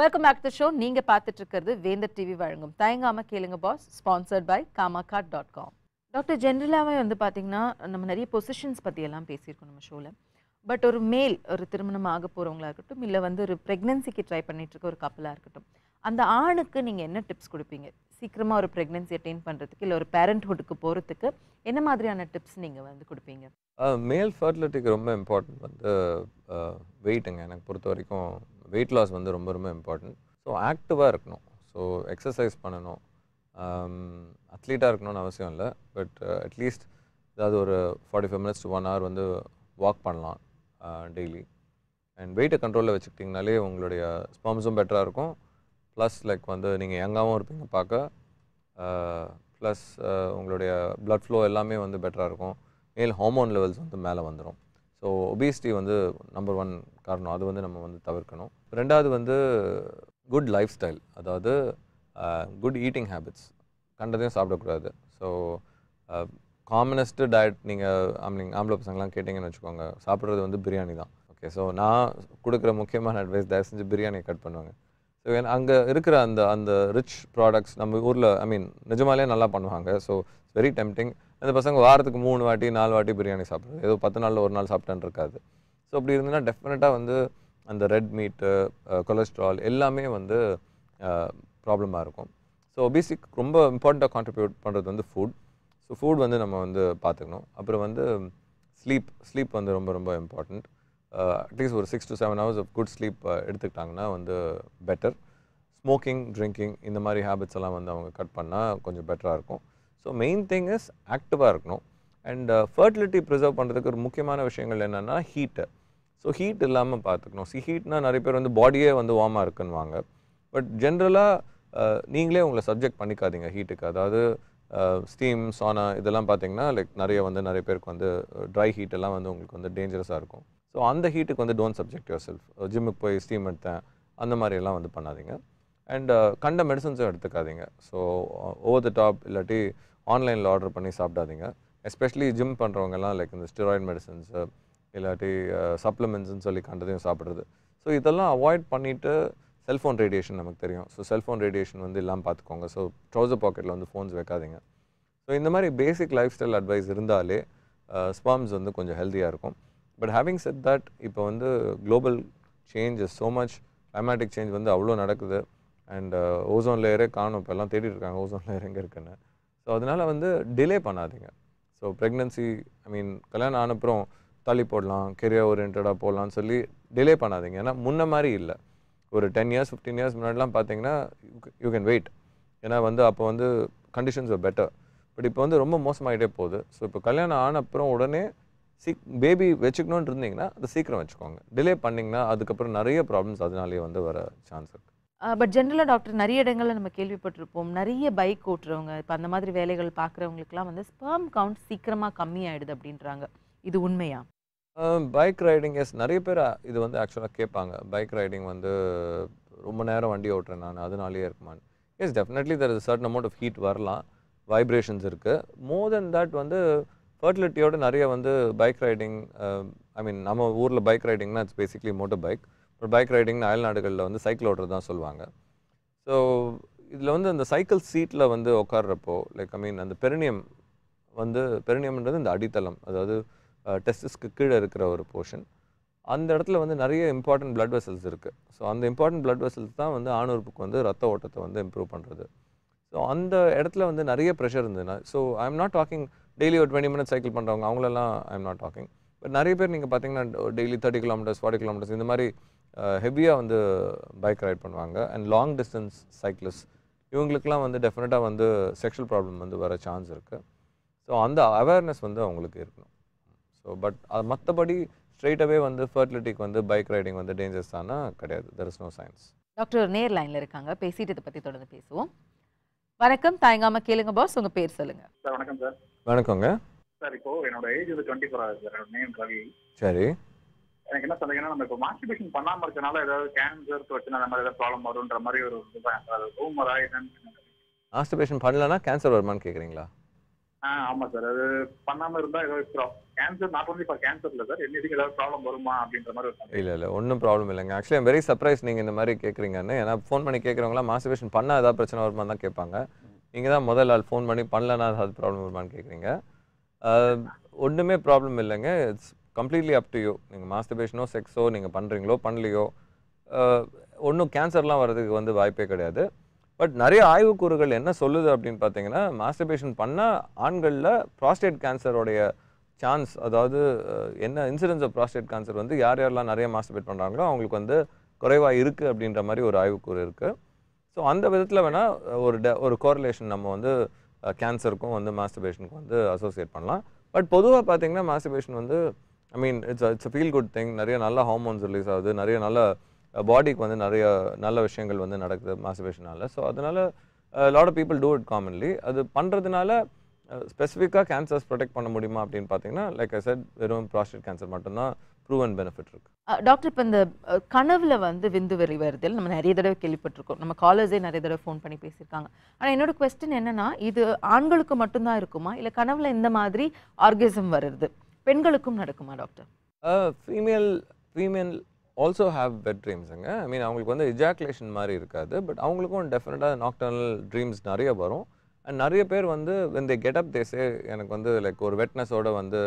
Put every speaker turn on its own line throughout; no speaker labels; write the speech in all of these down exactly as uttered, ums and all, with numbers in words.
Welcome back to show. நீங்க பார்த்துட்டு இருக்கிறது வேந்தர் டிவி வழங்கும் தயங்காம கேளுங்க boss, sponsored by Kamakart dot com. Doctor, ஜென்ரலாகவே வந்து பார்த்தீங்கன்னா நம்ம நிறைய பொசிஷன்ஸ் பற்றியெல்லாம் பேசியிருக்கோம் நம்ம ஷோவில். பட் ஒரு மேல் ஒரு திருமணம் ஆக போகிறவங்களா இருக்கட்டும், இல்லை வந்து ஒரு ப்ரெக்னென்சிக்கு ட்ரை பண்ணிட்டு இருக்க ஒரு கப்பலாக இருக்கட்டும், அந்த ஆணுக்கு நீங்கள் என்ன டிப்ஸ் கொடுப்பீங்க? சீக்கிரமாக ஒரு ப்ரெக்னென்சி அட்டைன் பண்ணுறதுக்கு, இல்லை ஒரு பேரண்ட்ஹுட்டுக்கு போகிறதுக்கு என்ன மாதிரியான டிப்ஸ் நீங்கள் வந்து கொடுப்பீங்க?
மேல் ஃபர்டிலிட்டிக்கு ரொம்ப இம்பார்ட்டன்ட் வந்து வெயிட்டுங்க. எனக்கு பொறுத்த வரைக்கும் வெயிட் லாஸ் வந்து ரொம்ப ரொம்ப இம்பார்ட்டன்ட். ஸோ ஆக்டிவாக இருக்கணும், ஸோ எக்ஸசைஸ் பண்ணணும், அத்லீட்டாக இருக்கணும்னு அவசியம் இல்லை. பட் அட்லீஸ்ட் ஏதாவது ஒரு forty five minutes to one hour வந்து வாக் பண்ணலாம் டெய்லி. அண்ட் வெயிட்டை கண்ட்ரோலில் வச்சுக்கிட்டிங்கனாலே உங்களுடைய ஸ்பெர்ம்ஸும் பெட்டராக இருக்கும். ப்ளஸ் லைக் வந்து நீங்கள் யங்காகவும் இருப்பீங்க பார்க்க. ப்ளஸ் உங்களுடைய ப்ளட் ஃப்ளோ எல்லாமே வந்து பெட்டராக இருக்கும். மேல் ஹார்மோன் லெவல்ஸ் வந்து மேலே வந்துடும். ஸோ ஒபிசிட்டி வந்து நம்பர் ஒன் காரணம், அது வந்து நம்ம வந்து தவிர்க்கணும். ரெண்டாவது வந்து குட் லைஃப் ஸ்டைல், அதாவது குட் ஈட்டிங் ஹேபிட்ஸ், கண்டதையும் சாப்பிடக்கூடாது. ஸோ காமனஸ்ட்டு டயட் நீங்கள் ஆம்லிங் ஆம்பளை பசங்களாம் கேட்டிங்கன்னு வச்சுக்கோங்க, சாப்பிட்றது வந்து பிரியாணி தான். ஓகே, ஸோ நான் கொடுக்குற முக்கியமான அட்வைஸ், தயவு செஞ்சு பிரியாணி கட் பண்ணுவாங்க. ஸோ ஏன்னா அங்கே இருக்கிற அந்த அந்த ரிச் ப்ராடக்ட்ஸ் நம்ம ஊரில் ஐ மீன் நிஜமாலே நல்லா பண்ணுவாங்க. So it's very tempting. அந்த பசங்க வாரத்துக்கு மூணு வாட்டி நாலு வாட்டி பிரியாணி சாப்பிட்றது, ஏதோ பத்து நாளில் ஒரு நாள் சாப்பிட்டான்னு இருக்காது. ஸோ அப்படி இருந்ததுன்னா டெஃபினட்டாக வந்து அந்த ரெட் மீட்டு, கொலஸ்ட்ரால் எல்லாமே வந்து ப்ராப்ளமாக இருக்கும். ஸோ ஒபிசிக்கு ரொம்ப இம்பார்ட்டண்ட்டாக கான்ட்ரிபியூட் பண்ணுறது வந்து ஃபுட். ஸோ ஃபுட் வந்து நம்ம வந்து பார்த்துக்கணும். அப்புறம் வந்து ஸ்லீப் ஸ்லீப் வந்து ரொம்ப ரொம்ப இம்பார்ட்டண்ட். அட்லீஸ்ட் ஒரு six to seven hours of good sleep எடுத்துக்கிட்டாங்கன்னா வந்து பெட்டர். ஸ்மோக்கிங், ட்ரிங்கிங் இந்த மாதிரி ஹேபிட்ஸ் எல்லாம் வந்து அவங்க கட் பண்ணால் கொஞ்சம் பெட்டராக இருக்கும். ஸோ மெயின் திங் இஸ் ஆக்டிவாக இருக்கணும். அண்ட் ஃபர்டிலிட்டி ப்ரிசர்வ் பண்ணுறதுக்கு ஒரு முக்கியமான விஷயங்கள் என்னென்னா ஹீட்டு. ஸோ ஹீட் இல்லாமல் பார்த்துக்கணும். சி ஹீட்னால் நிறைய பேர் வந்து பாடியே வந்து வார்மாக இருக்குன்னுவாங்க. பட் ஜென்ரலாக நீங்களே உங்களை சப்ஜெக்ட் பண்ணிக்காதீங்க ஹீட்டுக்கு. அதாவது ஸ்டீம், சானா இதெல்லாம் பார்த்தீங்கன்னா லைக் நிறைய வந்து நிறைய பேருக்கு வந்து ட்ரை ஹீட் எல்லாம் வந்து உங்களுக்கு வந்து டேஞ்சரஸாக இருக்கும். ஸோ அந்த ஹீட்டுக்கு வந்து டோன்ட் சப்ஜெக்ட் யுவர் செல்ஃப். ஜிம்முக்கு போய் ஸ்டீம் எடுத்தேன் அந்த மாதிரியெல்லாம் வந்து பண்ணாதீங்க. அண்ட் கண்ட மெடிசன்ஸும் எடுத்துக்காதீங்க. ஸோ ஓவர் த டாப் இல்லாட்டி ஆன்லைனில் ஆர்டர் பண்ணி சாப்பிடாதீங்க. எஸ்பெஷலி ஜிம் பண்ணுறவங்கலாம் லைக் இந்த ஸ்டெராய்ட் மெடிசன்ஸு இல்லாட்டி சப்ளிமெண்ட்ஸ்ன்னு சொல்லி கண்டதையும் சாப்பிட்றது. ஸோ இதெல்லாம் அவாய்ட் பண்ணிவிட்டு செல்ஃபோன் ரேடியேஷன் நமக்கு தெரியும். ஸோ செல்ஃபோன் ரேடியேஷன் வந்து இல்லாமல் பார்த்துக்கோங்க. ஸோ ட்ரௌசர் பாக்கெட்டில் வந்து ஃபோன்ஸ் வைக்காதீங்க. ஸோ இந்த மாதிரி பேசிக் லைஃப் ஸ்டைல் அட்வைஸ் இருந்தாலே ஸ்பெர்ம்ஸ் வந்து கொஞ்சம் ஹெல்த்தியாக இருக்கும். பட் ஹேவிங் செட் தட், இப்போ வந்து global change is so much, climatic change வந்து அவ்வளோ நடக்குது. அண்ட் ஓசோன் லேயரே காணும், இப்போ எல்லாம் தேடிட்டு இருக்காங்க ஓசோன் லேயர் எங்கே இருக்குன்னு. ஸோ அதனால் வந்து டிலே பண்ணாதீங்க. ஸோ ப்ரெக்னென்சி ஐ மீன் கல்யாணம் ஆனப்புறம் தள்ளி போடலாம், கெரியர் ஓரியன்டாக போடலான்னு சொல்லி டிலே பண்ணாதீங்க. ஏன்னா முன்ன மாதிரி இல்லை. ஒரு டென் இயர்ஸ் ஃபிஃப்டீன் இயர்ஸ் முன்னாடிலாம் பார்த்தீங்கன்னா யூ கேன் வெயிட். ஏன்னா வந்து அப்போ வந்து கண்டிஷன்ஸ் ஆர் பெட்டர். பட் இப்போ வந்து ரொம்ப மோசமாகிட்டே போகுது. ஸோ இப்போ கல்யாணம் ஆன அப்புறம் உடனே சீக் பேபி வச்சுக்கணுன்னு இருந்தீங்கன்னா அதை சீக்கிரம் வச்சுக்கோங்க. டிலே பண்ணிங்கன்னா அதுக்கப்புறம் நிறைய ப்ராப்ளம்ஸ் அதனாலேயே வந்து வர சான்ஸ் இருக்குது.
பட் ஜென்ரலாக டாக்டர், நிறைய இடங்களில் நம்ம கேள்விப்பட்டிருப்போம், நிறைய பைக் ஓட்டுறவங்க, இப்போ அந்த மாதிரி வேலைகள் பார்க்குறவங்களுக்குலாம் வந்து ஸ்பெர்ம் கவுண்ட் சீக்கிரமாக கம்மி ஆகிடுது அப்படின்றாங்க. இது உண்மையா?
பைக் ரைடிங் எஸ், நிறைய பேர் இது வந்து ஆக்சுவலாக கேட்பாங்க. பைக் ரைடிங் வந்து ரொம்ப நேரம் வண்டி ஓட்டுறேன் நான், அதனாலேயே இருக்குமான்னு. Yes, definitely there is certain amount of heat வரலாம், வைப்ரேஷன்ஸ் இருக்குது. மோர் தென் தட் வந்து ஃபர்டிலிட்டியோட நிறைய வந்து பைக் ரைடிங், ஐ மீன் நம்ம ஊரில் பைக் ரைடிங்னா இட்ஸ் பேசிக்லி மோட்டர் பைக். இப்போ பைக் ரைடிங்னு அயல் நாடுகளில் வந்து சைக்கிள் ஓட்டுறது தான் சொல்லுவாங்க. ஸோ இதில் வந்து அந்த சைக்கிள் சீட்டில் வந்து உட்கார்றப்போ லைக் ஐ மீன் அந்த பெரினியம் வந்து, பெரினியம்ன்றது இந்த அடித்தளம், அதாவது டெஸ்டிஸ்க்கு கீழே இருக்கிற ஒரு போர்ஷன். அந்த இடத்துல வந்து நிறைய இம்பார்ட்டன்ட் பிளட் வெசல்ஸ் இருக்குது. ஸோ அந்த இம்பார்ட்டன்ட் பிளட் வெசல்ஸ் தான் வந்து ஆணுறுப்புக்கு வந்து ரத்த ஓட்டத்தை வந்து இம்ப்ரூவ் பண்ணுறது. ஸோ அந்த இடத்துல வந்து நிறைய ப்ரெஷர் இருந்ததுன்னா, so I am not talking daily ஒரு டுவெண்ட்டி மினிட்ஸ் சைக்கிள் பண்ணுறவங்க அவங்களெல்லாம் I am not talking. But நிறைய பேர் நீங்கள் பார்த்தீங்கன்னா daily thirty kilometres forty kilometres இந்த மாதிரி ஹெவியாக வந்து பைக் ரைட் பண்ணுவாங்க. அண்ட் லாங் டிஸ்டன்ஸ் சைக்கிளிஸ்ட் இவங்களுக்குலாம் வந்து டெஃபினட்டாக வந்து செக்ஷுவல் ப்ராப்ளம் வந்து வர சான்ஸ் இருக்குது. ஸோ அந்த அவேர்னஸ் வந்து அவங்களுக்கு இருக்கணும். ஸோ பட் அது மற்றபடி ஸ்ட்ரெயிட்டாகவே வந்து ஃபர்டிலிட்டிக்கு வந்து பைக் ரைடிங் வந்து டேஞ்சர்ஸ் தானா கிடையாது. There is no science.
Doctor நேர் லைனில் இருக்காங்க, பேசிட்டு இதை பற்றி தொடர்ந்து பேசுவோம். வணக்கம், தயங்காம கேளுங்க பாஸ், உங்கள் பேர் சொல்லுங்கள்.
சார் வணக்கம் சார்.
வணக்கங்க
சார், இப்போ என்னோட ஏஜ் வந்து டுவெண்ட்டி ஃபோர் ஆகுது சார். என்னோட நேம் ரவி.
சரி,
எனக்கு என்ன சொன்னீங்கன்னா, நம்ம இப்போ மாஸ்டர்பேஷன் பண்ணாமல் இருக்கனால ஏதாவது கேன்சர் பிரச்சனை அந்த மாதிரி ஏதாவது ப்ராப்ளம் வரும்ன்ற மாதிரி ஒரு ரூமரா என்னன்னு.
மாஸ்டர்பேஷன் பண்ணலன்னா கேன்சர் வருமானு கேட்குறீங்களா?
ஆ ஆமா சார். அது பண்ணாம இருந்தா ஏதாவது cancer not only for cancer இல்ல சார், என்னைக்கு ஏதாவது ப்ராப்ளம் வருமா அப்படின்ற மாதிரி ஒரு சந்தேகம்.
இல்லை இல்லை ஒன்றும் ப்ராப்ளம் இல்லைங்க. ஆக்சுவலி ஐம் வெரி சர்ப்ரைஸ் நீங்கள் இந்த மாதிரி கேட்குறீங்கன்னு. ஏன்னா ஃபோன் பண்ணி கேட்குறவங்களாம் மாஸ்டர்பேஷன் பண்ணால் ஏதாவது பிரச்சனை வருமா தான் கேட்பாங்க. நீங்கள் தான் முதல் ஆள் ஃபோன் பண்ணி பண்ணலன்னா ஏதாவது ப்ராப்ளம் வருமான்னு கேட்குறீங்க. ஒன்றுமே ப்ராப்ளம் இல்லைங்க. It's completely up to you. நீங்கள் மாஸ்டர்பேஷனோ செக்ஸோ நீங்கள் பண்ணுறீங்களோ பண்ணலையோ ஒன்றும் கேன்சர்லாம் வர்றதுக்கு வந்து வாய்ப்பே கிடையாது. பட் நிறைய ஆய்வுக்கூறுகள் என்ன சொல்லுது அப்படின்னு பார்த்தீங்கன்னா, மாஸ்டர்பேஷன் பண்ணால் ஆண்களில் ப்ராஸ்டேட் கேன்சரோடைய சான்ஸ், அதாவது என்ன இன்சிடென்ஸ் ஆஃப் ப்ராஸ்டேட் கேன்சர் வந்து யார் யாரெல்லாம் நிறைய மாஸ்டர்பேட் பண்ணுறாங்களோ அவங்களுக்கு வந்து குறைவாக இருக்குது அப்படின்ற மாதிரி ஒரு ஆய்வுக்கூறு இருக்குது. ஸோ அந்த விதத்தில் வேணால் ஒரு ட ஒரு கோரிலேஷன் நம்ம வந்து கேன்சருக்கும் வந்து மாஸ்டர்பேஷனுக்கும் வந்து அசோசியேட் பண்ணலாம். பட் பொதுவாக பார்த்தீங்கன்னா மாஸ்டர்பேஷன் வந்து I mean it's it's feel good thing. நிறைய நல்ல ஹார்மோன்ஸ் ரிலீஸ் ஆகுது, நிறைய நல்ல பாடிக்கு வந்து நிறைய நல்ல விஷயங்கள் வந்து நடக்குது மாஸ்டர்பேஷனால். ஸோ அதனால் lot of people do it commonly. அது பண்ணுறதுனால ஸ்பெசிஃபிக்காக கேன்சர்ஸ் ப்ரொடெக்ட் பண்ண முடியுமா அப்படின்னு பார்த்தீங்கன்னா, லைக் ஐ செட் வெறும் ப்ராஸ்டேட் கேன்சர் மட்டும்தான் ப்ரூவன் பெனிஃபிட் இருக்குது.
டாக்டர், இப்போ இந்த கனவுல வந்து விந்து வெளி வருதல் நம்ம நிறைய தடவை கேள்விப்பட்டிருக்கோம். நம்ம காலர்ஸே நிறைய தடவை ஃபோன் பண்ணி பேசியிருக்காங்க. ஆனால் என்னோட கொஸ்டின் என்னன்னா, இது ஆண்களுக்கு மட்டும்தான் இருக்குமா, இல்லை கனவுல இந்த மாதிரி ஆர்கசம் வருது பெண்களுக்கும் நடக்குமா doctor?
Female female also have wet ட்ரீம்ஸுங்க. ஐ மீன் அவங்களுக்கு வந்து இஜாக்குலேஷன் மாதிரி இருக்காது, பட் அவங்களுக்கும் டெஃபினட்டாக நாக்டர்னல் ட்ரீம்ஸ் நிறைய வரும். அண்ட் நிறைய பேர் வந்து when they get up they say எனக்கு வந்து லைக் ஒரு வெட்னஸோட வந்து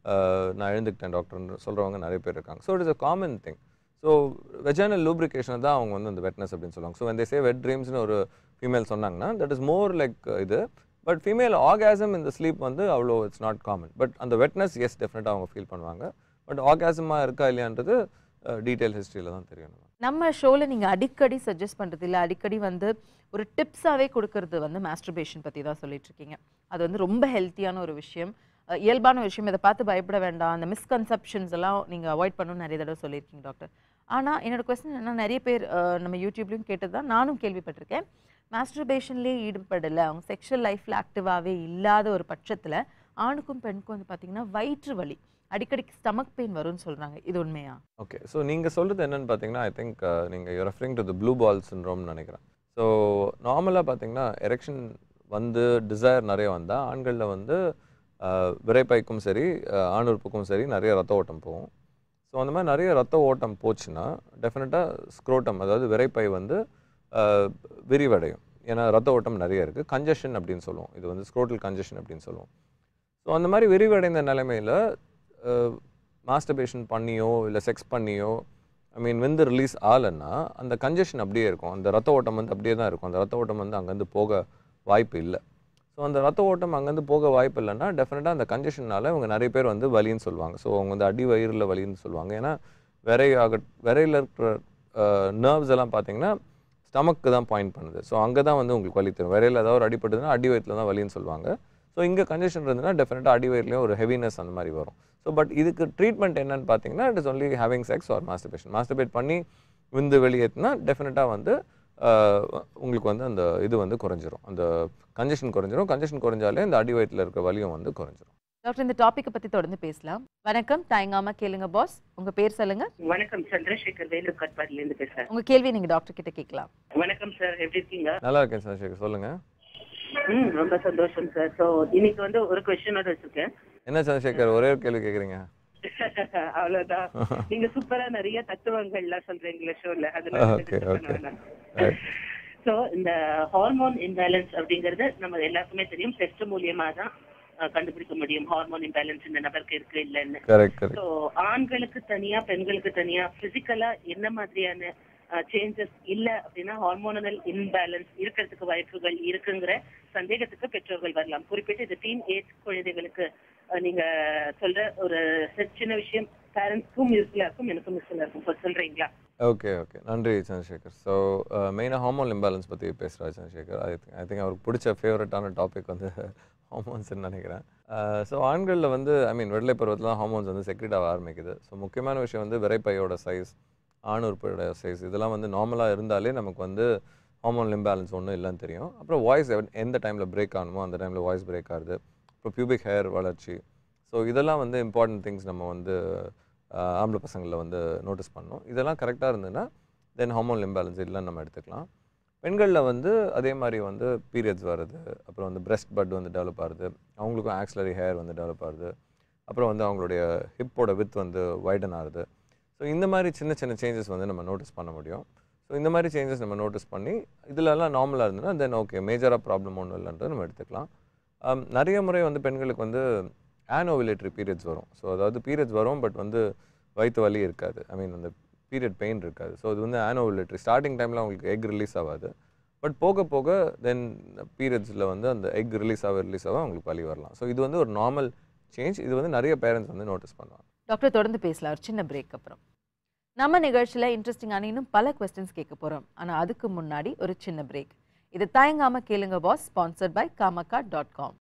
நான் எழுந்துக்கிட்டேன் டாக்டர்னு சொல்கிறவங்க நிறைய பேர் இருக்காங்க. So it is a common thing. So vaginal lubrication தான் அவங்க வந்து அந்த வெட்னஸ் அப்படின்னு சொல்லுவாங்க. So when they say wet dreamsனு ஒரு ஃபீமேல் சொன்னாங்கன்னா தட் இஸ் மோர் லைக் இது. பட் ஃபீமேல் ஆர்காசம் இந்த ஸ்லீப் வந்து அவ்வளோ இட்ஸ் நாட் காமன். பட் அந்த வெட்னஸ் எஸ் டெஃபினட்டாக அவங்க ஃபீல் பண்ணுவாங்க. பட் ஆர்காசமாக இருக்கா இல்லையான்றது டீட்டெயில் ஹிஸ்ட்ரியில் தான் தெரியும்.
நம்ம ஷோவில் நீங்கள் அடிக்கடி சஜஸ்ட் பண்ணுறது இல்லை, அடிக்கடி வந்து ஒரு டிப்ஸாகவே கொடுக்கறது வந்து மாஸ்டர்பேஷன் பற்றி தான் சொல்லிட்டு இருக்கீங்க. அது வந்து ரொம்ப ஹெல்த்தியான ஒரு விஷயம், இயல்பான விஷயம். இதை பார்த்து பயப்பட வேண்டாம், அந்த மிஸ்கன்செப்ஷன்ஸ் எல்லாம் நீங்கள் அவாய்ட் பண்ணணும்னு நிறைய தடவை சொல்லியிருக்கீங்க டாக்டர். ஆனால் என்னோட கொஸ்டின் என்ன, நிறைய பேர் நம்ம யூடியூப்லேயும் கேட்டது தான், நானும் கேள்விப்பட்டிருக்கேன். மாஸ்டர்பேஷன்லேயே ஈடுபடலை, அவங்க செக்ஷுவல் லைஃப்பில் ஆக்டிவாகவே இல்லாத ஒரு பட்சத்தில் ஆணுக்கும் பெண்ணுக்கும் வந்து பார்த்திங்கன்னா வயிற்று வலி, அடிக்கடி ஸ்டமக் பெயின் வரும்னு சொல்கிறாங்க. இது உண்மையா? ஓகே,
ஸோ நீங்கள் சொல்கிறது என்னென்னு பார்த்தீங்கன்னா, ஐ திங்க் நீங்கள் you referring to the blue ball சிண்ட்ரோம்னு நினைக்கிறேன். ஸோ நார்மலாக பார்த்தீங்கன்னா எரெக்ஷன் வந்து டிசைர் நிறைய வந்தால் ஆண்களில் வந்து விரைப்பைக்கும் சரி ஆணுறுப்புக்கும் சரி நிறைய ரத்த ஓட்டம் போகும். ஸோ அந்த மாதிரி நிறைய ரத்த ஓட்டம் போச்சுன்னா டெஃபினட்டாக ஸ்க்ரோட்டம், அதாவது விரைப்பை வந்து விரிவடையும். ஏன்னா ரத்த ஓட்டம் நிறைய இருக்குது. கன்ஜஷன் அப்படின்னு சொல்லுவோம், இது வந்து ஸ்க்ரோட்டல் கன்ஜஷன் அப்படின்னு சொல்லுவோம். ஸோ அந்த மாதிரி விரிவடைந்த நிலைமையில் மாஸ்டர்பேஷன் பண்ணியோ இல்லை செக்ஸ் பண்ணியோ ஐ மீன் விந்து ரிலீஸ் ஆகலைன்னா அந்த கன்ஜஷன் அப்படியே இருக்கும், அந்த ரத்த ஓட்டம் வந்து அப்படியே தான் இருக்கும். அந்த ரத்த ஓட்டம் வந்து அங்கேருந்து போக வாய்ப்பு இல்லை. ஸோ அந்த ரத்த ஓட்டம் அங்கேருந்து போக வாய்ப்பு இல்லைன்னா டெஃபினட்டாக அந்த கன்ஜஷனால் இவங்க நிறைய பேர் வந்து வலின்னு சொல்லுவாங்க. ஸோ அவங்க வந்து அடி வயிறில் வலின்னு சொல்லுவாங்க. ஏன்னா விரை ஆக விரையில் இருக்கிற நர்வ்ஸ் எல்லாம் பார்த்தீங்கன்னா ஸ்டமக்கு தான் பாயிண்ட் பண்ணுது. ஸோ அங்கே தான் வந்து உங்களுக்கு வலி தரும். விரையில் ஏதாவது ஒரு அடிப்பட்டதுன்னா அடி வயிற்றில் தான் வலின்னு சொல்லுவாங்க. ஸோ இங்கே கன்ஜஷன் இருந்ததுன்னா டெஃபினட்டாக அடி வயிறுலையும் ஒரு ஹெவினஸ் அந்த மாதிரி வரும். ஸோ பட் இதுக்கு ட்ரீட்மெண்ட் என்னன்னு பார்த்தீங்கன்னா it is only having sex or masturbation. Masturbate பண்ணி விந்து வெளியேற்றினா டெஃபினட்டாக வந்து உங்களுக்கு வந்து அந்த இது வந்து குறைஞ்சிரும், அந்த கன்ஜஷன் குறைஞ்சிரும். கன்ஜஷன் குறைஞ்சாலே இந்த அடி வயிற்றில் இருக்க வலியும் வந்து குறைஞ்சிரும்.
டாக்டர், இந்த டாபிக்கை பற்றி தொடர்ந்து பேசலாம். வணக்கம், தயங்காம கேளுங்க பாஸ். உங்க பேர் சொல்லுங்க.
வணக்கம், சந்திரசேகர், வேலூர் கட்பாடில இருந்து பேசுறேன்.
உங்க கேள்வி நீங்க டாக்டர் கிட்ட கேட்கலாம்.
வணக்கம் சார், எப்படி இருக்கீங்க?
நல்லா இருக்கேன் சந்திரசேகர், சொல்லுங்க.
ம் ரொம்ப சந்தோஷம் சார். ஸோ இன்னைக்கு வந்து ஒரு கொஸ்டினோட வச்சிருக்கேன்.
என்ன சந்திரசேகர் ஒரே ஒரு கேள்வி கேட்குறீங்க?
அவ்வளவுதான். நீங்க சூப்பரா நிறைய தத்துவங்கள்லாம் சொல்றீங்களா ஷோல, அதனால சோ இந்த ஹார்மோன் இம்பேலன்ஸ் அப்படிங்கறது நம்ம எல்லாருக்குமே தெரியும். டெஸ்ட் மூலியமா தான் கண்டுபிடிக்க முடியும் ஹார்மோன் இம்பேலன்ஸ் இந்த நபருக்கு இருக்கு இல்லன்னு. சோ ஆண்களுக்கு தனியா பெண்களுக்கு தனியா பிசிக்கலா என்ன மாதிரியான சேஞ்சஸ் இல்ல அப்படின்னா ஹார்மோனல் இம்பேலன்ஸ் இருக்கிறதுக்கு வாய்ப்புகள் இருக்குங்கிற சந்தேகத்துக்கு பெற்றோர்கள் வரலாம். குறிப்பிட்டு இது டீன் ஏஜ் குழந்தைகளுக்கு நீங்க சொல்ற ஒரு சின்ன விஷயம் பேரண்ட்ஸ்க்கும் யூஸ்ஃபுல்லா இருக்கும், எனக்கும் யூஸ்ஃபுல்லா இருக்கும், சொல்றீங்களா?
ஓகே ஓகே நன்றி சந்திரசேகர். ஸோ மெயினாக ஹார்மோன் இம்பேலன்ஸ் பற்றி பேசுகிறா சந்திரசேகர். ஐ ஐ திங்க் அவருக்கு பிடிச்ச ஃபேவரட்டான டாபிக் வந்து ஹார்மோன்ஸ்ன்னு நினைக்கிறேன். ஸோ ஆண்களில் வந்து ஐ மீன் வெள்ளை பருவத்தில் தான் ஹார்மோன்ஸ் வந்து செக்ரேட் ஆக ஆரம்பிக்குது. ஸோ முக்கியமான விஷயம் வந்து விரைப்பையோட சைஸ், ஆணுறுப்போட சைஸ், இதெல்லாம் வந்து நார்மலாக இருந்தாலே நமக்கு வந்து ஹார்மோன் இம்பேலன்ஸ் ஒன்றும் இல்லைன்னு தெரியும். அப்புறம் வாய்ஸ் எந்த டைமில் பிரேக் ஆகணுமோ அந்த டைமில் வாய்ஸ் பிரேக் ஆகுது. அப்புறம் பியூபிக் ஹேர் வளர்ச்சி. ஸோ இதெல்லாம் வந்து இம்பார்ட்டன்ட் திங்ஸ் நம்ம வந்து ஆம்பளை பசங்களில் வந்து நோட்டீஸ் பண்ணணும். இதெல்லாம் கரெக்டாக இருந்ததுன்னா தென் ஹார்மோன் இம்பேலன்ஸ் இல்லைன்னு நம்ம எடுத்துக்கலாம். பெண்களில் வந்து அதே மாதிரி வந்து பீரியட்ஸ் வருது, அப்புறம் வந்து பிரெஸ்ட் பட் வந்து டெவலப் ஆகுது, அவங்களுக்கும் ஆக்ஸிலரி ஹேர் வந்து டெவலப் ஆகுது, அப்புறம் வந்து அவங்களுடைய ஹிப்போட வித் வந்து வைடன் ஆகுது. ஸோ இந்த மாதிரி சின்ன சின்ன சேஞ்சஸ் வந்து நம்ம நோட்டீஸ் பண்ண முடியும். ஸோ இந்த மாதிரி சேஞ்சஸ் நம்ம நோட்டீஸ் பண்ணி இதிலெல்லாம் நார்மலாக இருந்ததுன்னா தென் ஓகே மேஜராக ப்ராப்ளம் ஒன்றும் இல்லைன்றது நம்ம எடுத்துக்கலாம். நிறைய முறை வந்து பெண்களுக்கு வந்து ஆனோவிலேட்டரி பீரியட்ஸ் வரும். ஸோ அதாவது பீரியட்ஸ் வரும் பட் வந்து வயிற்று வலி இருக்காது, ஐ மீன் அந்த பீரியட் பெயின் இருக்காது. ஸோ இது வந்து ஆனோவிலேட்டரி ஸ்டார்டிங் டைமில் அவங்களுக்கு எக் ரிலீஸ் ஆகாது, பட் போக போக தென் பீரியட்ஸில் வந்து அந்த எக் ரிலீஸ் ஆக ரிலீஸ் ஆக அவங்களுக்கு வலி வரலாம். ஸோ இது வந்து ஒரு நார்மல் சேஞ்ச். இது வந்து நிறைய பேரண்ட்ஸ் வந்து நோட்டீஸ் பண்ணுவாங்க.
டாக்டர் தொடர்ந்து பேசலாம் ஒரு சின்ன பிரேக் அப்புறம். நம்ம நிகழ்ச்சியில் இன்ட்ரெஸ்டிங்கான இன்னும் பல கொஸ்டின்ஸ் கேட்க போகிறோம். ஆனால் அதுக்கு முன்னாடி ஒரு சின்ன பிரேக். இது தயங்காம கேளுங்க boss, sponsored by Kamakka dot com.